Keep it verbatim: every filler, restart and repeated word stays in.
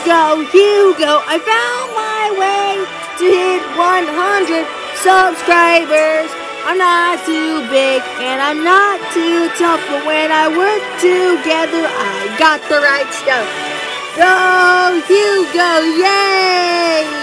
Hugo, Hugo, I found my way to hit one hundred subscribers. I'm not too big and I'm not too tough, but when I work together, I got the right stuff. Go, Hugo, yay!